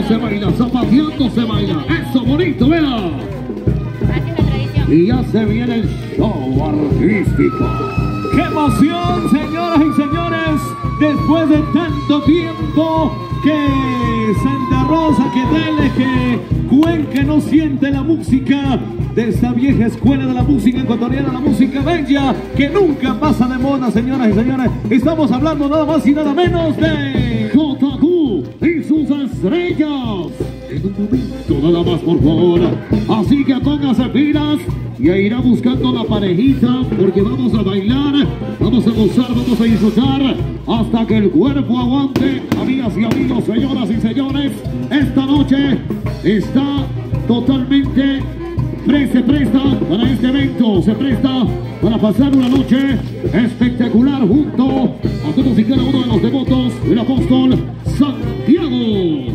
se baila, zapateando se baila. Eso bonito, vea. Así es la tradición. Y ya se viene el show artístico. ¡Qué emoción, señoras y señores! Después de tanto tiempo que Santa Rosa, que Dele, que Cuenca no siente la música de esta vieja escuela de la música ecuatoriana, la música bella, que nunca pasa de moda, señoras y señores. Estamos hablando nada más y nada menos de JQ y sus estrellas. En un momento nada más, por favor. Así que póngase pilas y a irá buscando la parejita, porque vamos a bailar, vamos a gozar, vamos a disfrutar hasta que el cuerpo aguante. Amigas y amigos, señoras y señores, esta noche está totalmente se presta para este evento, se presta para pasar una noche espectacular junto a todos y cada uno de los devotos del apóstol Santiago.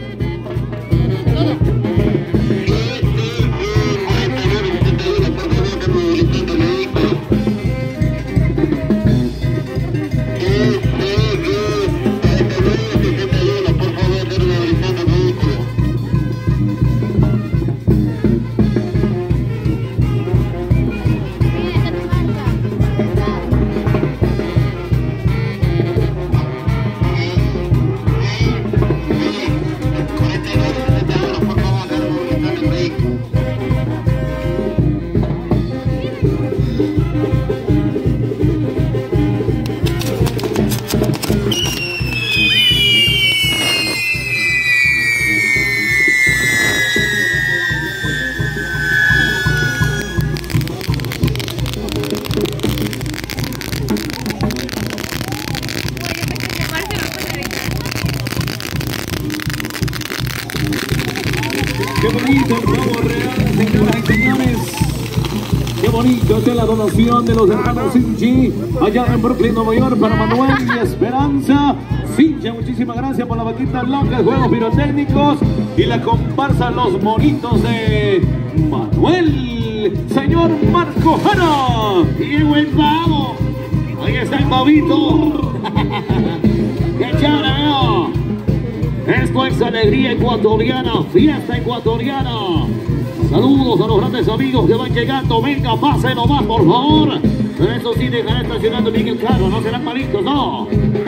Qué bonito el pavo real, señoras y señores. Qué bonito, esta es la donación de los hermanos Sinchi allá en Brooklyn, Nueva York, para Manuel y Esperanza. Sinchi, muchísimas gracias por la vaquita loca, juegos pirotécnicos y la comparsa Los Monitos de Manuel. Señor Marco Jara. ¡Qué buen pavo! Ahí está el pavito. ¡Qué chévere, veo! Esto es alegría ecuatoriana, fiesta ecuatoriana. Saludos a los grandes amigos que van llegando. Venga, pase nomás, por favor. Eso sí, dejará estacionando bien el carro, no serán malitos, no.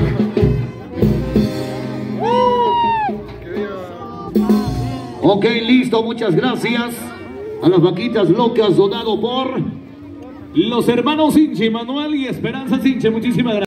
Ok, listo, muchas gracias a las vaquitas locas donado por los hermanos Sinchi, Manuel y Esperanza Sinchi. Muchísimas gracias.